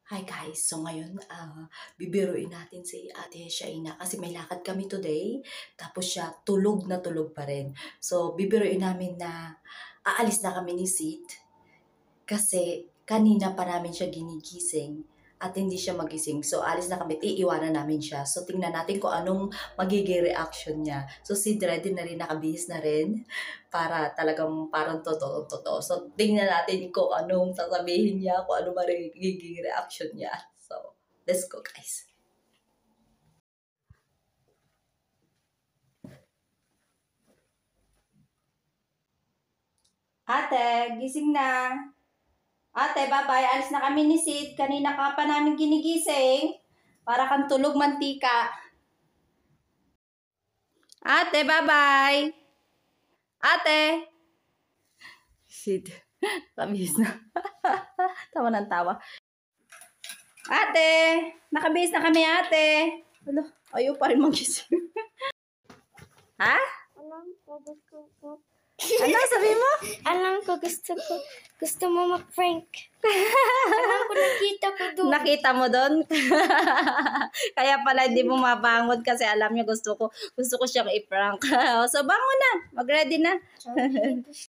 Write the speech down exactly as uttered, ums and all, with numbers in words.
Hi guys! So ngayon, uh, bibiruin natin si Ate Shaina kasi may lakad kami today. Tapos siya tulog na tulog pa rin. So bibiruin namin na aalis na kami ni Sid kasi kanina pa namin siya ginigising at hindi siya magising. So alis na kami, iiwanan namin siya. So tingnan natin kung anong magiging reaction niya. So Sid ready na rin, nakabihis na rin para talagang parang totoo-totoo. So tingnan natin kung anong sasabihin niya, kung ano magiging reaction niya. So let's go guys. Ate, gising na. Ate, bye-bye. Alis na kami ni Sid. Kanina ka pa namin ginigising. Para kang tulog mantika. Ate, bye-bye. Ate. Sid. Tamis na. Tawa ng tawa. Ate. Nakabihis na kami, ate. Alo, ayaw pa rin magising. Ha? Alam ko gusto ko. Ano sabi mo? Alam ko gusto ko. Gusto mo mag-prank. Alam ko nakita ko doon. Nakita mo doon? Kaya pala hindi mo mabangon kasi alam niya gusto ko gusto ko siyang i-prank. So bangon na. Mag-ready na.